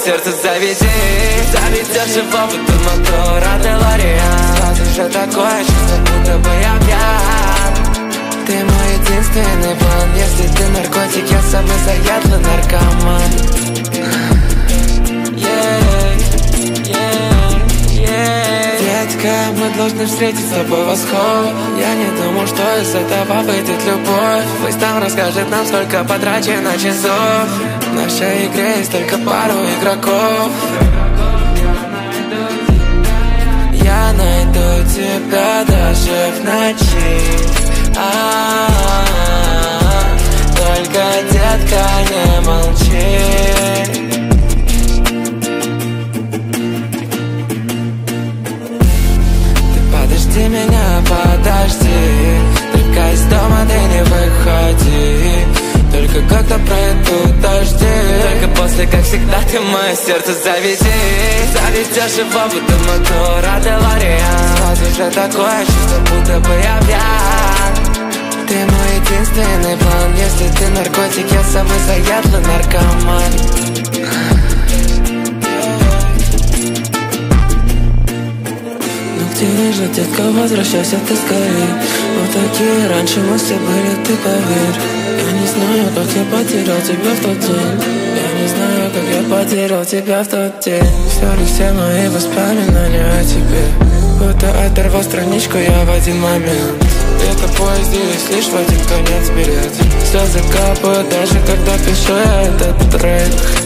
сердце заведи. Заведешь его, будто мотора Делориан. Сразу же такое чувство, будто бы я пьян. Ты мой единственный план. Если ты наркотик, я самый заядлый наркоман. Детка, мы должны встретить с тобой восход. Я не думал, что из этого выйдет любовь. Пусть там расскажет нам, сколько потрачено часов. В нашей игре есть только пару игроков. Я найду тебя даже в ночи. Только, детка, не молчи. Подожди меня, подожди. Только из дома ты не выходи. Только когда пройдут дожди. Только после, как всегда, ты мое сердце заведи. Заведешь его, будто мотора Делориан. Сразу же такое чувство, будто бы я пьян. Ты мой единственный план. Если ты наркотик, я самый заядлый наркоман. Где лежит, детка, возвращайся ты скорее. Вот такие раньше мы все были, ты поверь. Я не знаю, как я потерял тебя в тот день. Я не знаю, как я потерял тебя в тот день. Все ли все мои воспоминания о тебе? Будто оторвал страничку я в один момент. Это поезд, есть лишь в один конец билет. Слезы капают, даже когда пишу я этот трек.